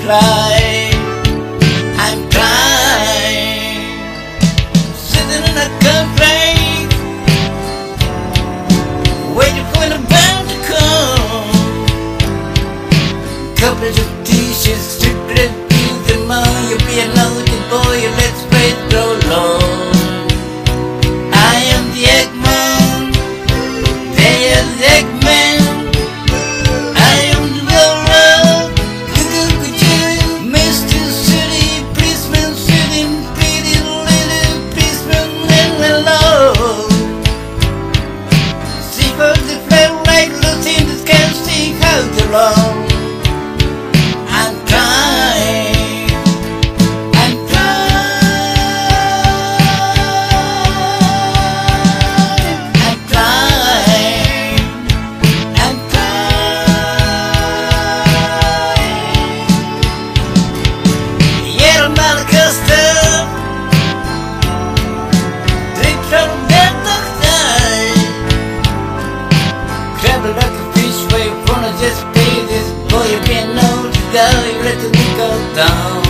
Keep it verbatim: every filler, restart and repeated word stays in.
cry. I'm crying, sitting in a country, waiting for the band to come. Couple of t-shirts, stripped and fused and more. You'll be a loaded boy, let's wait so long. I am the Eggman, they are the Eggman. I am the Laura, Mister City policeman, sitting pretty little policeman, and hello. See for the flare right, look in the sky, see how the long. I'm trying, I'm trying, I'm trying, I'm trying. Yeah, I'm not a custom. Drink from that doctor. Travel like a fish, wait for just pay this boy. You can't know the guy, you let the go down.